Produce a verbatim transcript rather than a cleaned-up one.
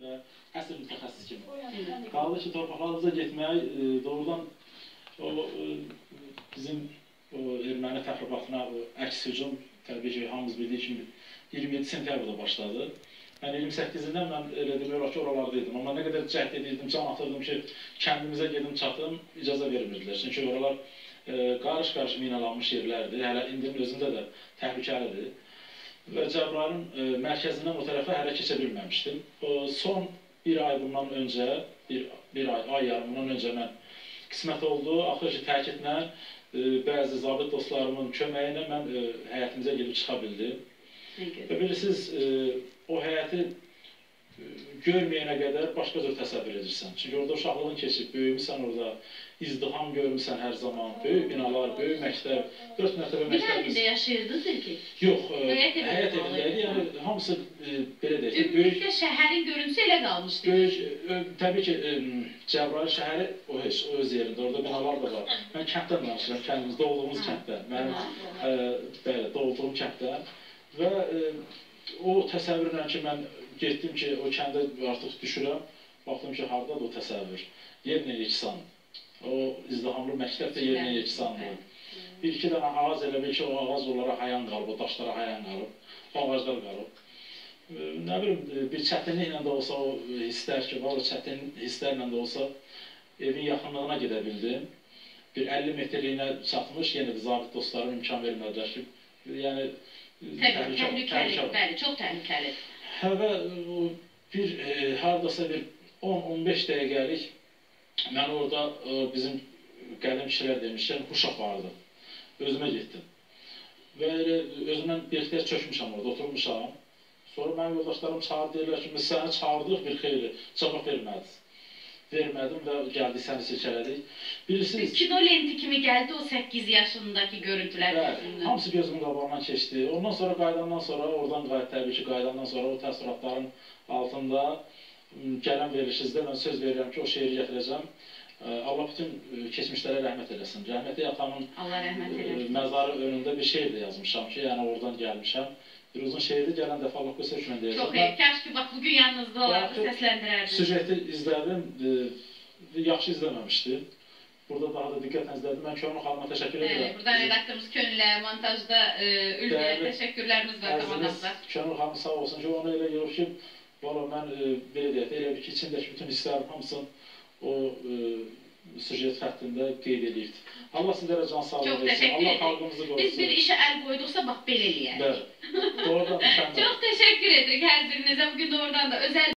və əsl mütəxəssis kimi. Qaldı ki, torpaqlarımıza getmək, doğrudan o bizim o erməni təxribatına əks hücum, təbii ki, hamımız bildiyi kimi iyirmi yeddi sentyabrda başladı. Mən iyirmi səkkizindən mən elə demək olar ki, oralardaydım. Amma nə qədər cəhd edirdim, can atırdım ki, kəndimizə gedim çatım, icazə vermirdilər. Çünki oralar qarış-qarış minalanmış yerlərdir. Hələ indinin özündə də təhlükəlidir. Və Cəbrayılın mərkəzindən o tərəfə hələ keçə bilməmişdim. Son bir ay bundan öncə, bir, bir ay, ay yarımından öncə mən qismət oldu. Axır ki, təkidlə bəzi zabit dostlarımın köməyi ilə mən həyətimizə gedib çıxa bildim. Və bilirsiniz, o həyəti görməyənə qədər başqa cür təsəvvür edirsən. Çünki orada uşaqlığın keçib, böyümüsən orada, izdiham görmüsən hər zaman, böyük binalar, böyük məktəb, dörd mərtəbə məktəbimiz. Bir evində yaşayırdınız ki? Yox, həyət evindəydi, yəni hamısı belə deyək ki, böyük... Ümumilikdə şəhərin görüntüsü elə qalmışdı. Böyük, təbii ki, Cəbrayıl şəhəri o heç, o öz yerində, orada binalar da var. Mən kənddən danışıram, kəndimizdə olduğumuz kənddən, mənim bəli, doğulduğum kənddən və o təsəvvürlə ki, mən getdim ki, o kəndə artıq düşürəm, baxdım ki, haradadır o təsəvvür, yerlə yeksan. O izdihamlı məktəb də yerlə yeksandır. Bir-iki dənə ağac elə bil ki, o ağac onlara hayan qalıb, o daşlara hayan qalıb, o ağaclar qalıb. Nə bilim, bir çətinliklə də olsa o hisslər ki, var, o çətin hisslərlə də olsa evin yaxınlığına gedə bildim. Bir əlli metrliyinə çatmış, yenə də zabit dostlarım imkan vermədilər ki, yəni təhlükəli, bəli, çox təhlükəli. Hə və bir, haradasa bir on on beş dəqiqəlik mən orada bizim qədim kişilər demişkən, huş apardı. Özümə getdim. Və özümdən bir xeyr çökmüşəm orada, oturmuşam. Sonra mənim yoldaşlarım çağırdı, deyirlər ki, biz səni çağırdıq bir xeyli, cavab vermədiniz. Vermədim və gəldik, səni seçələdik. Bilirsiniz... Kino lenti kimi gəldi o səkkiz yaşındakı görüntülər. Bəli, hamısı gözümün qabağından keçdi. Ondan sonra qaydandan sonra, oradan qayıt təbii ki, qaydandan sonra o təəssüratların altında gələn verilişinizdə mən söz verirəm ki, o şeiri gətirəcəm. Allah bütün keçmişlərə rəhmət eləsin. Rəhməti atamın məzarı önündə bir şeir də yazmışam ki, yəni oradan gəlmişəm. Bir uzun şeirdi, gələn dəfə Allah qısa üçün deyəcəm. Çox iyi, kəş ki, bax, bugün yanınızda olardı, səsləndirərdiniz. Süjeti izlədim, yaxşı izləməmişdim. Burada daha da diqqətlə izlədim. Mən Könül xanıma təşəkkür edirəm. Buradan redaktorumuz Könülə, montajda Ülviyə təşəkkürlərimiz var komandanıza. Könül xanım sağ olsun ki, onu elə yorub ki, valla mən belə deyək, elə bir ki, içindəki bütün hisslərin hamısını o süjet xəttində qeyd edirdi. Allah sizlərə can sağlığı versin, Allah xalqımızı qorusun. Biz bir işə əl qoyduqsa, bax, belə eləyək. Bəli, doğrudan mükəmməl. Çox təşəkkür edirik hər birinizə. Bugün doğrudan da özəl